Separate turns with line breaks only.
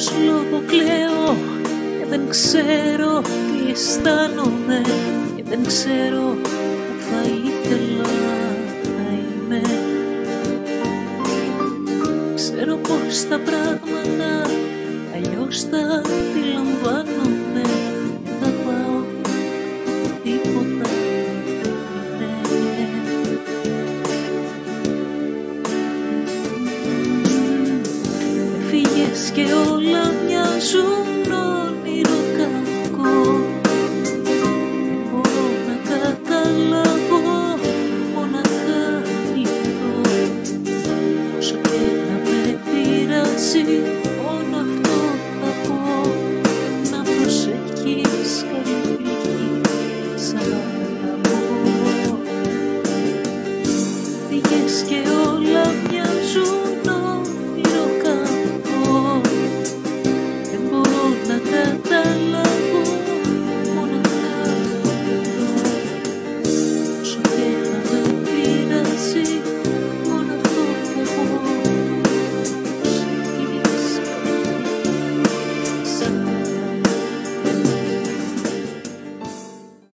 ποιος λόγο κλαίω και δεν ξέρω τι αισθάνομαι και δεν ξέρω που θα ήθελα να είμαι. Ξέρω πως τα πράγματα αλλιώς τα αντιλαμβάνομαι και θα πάω τίποτα. Έφυγες και όλα μοιάζουν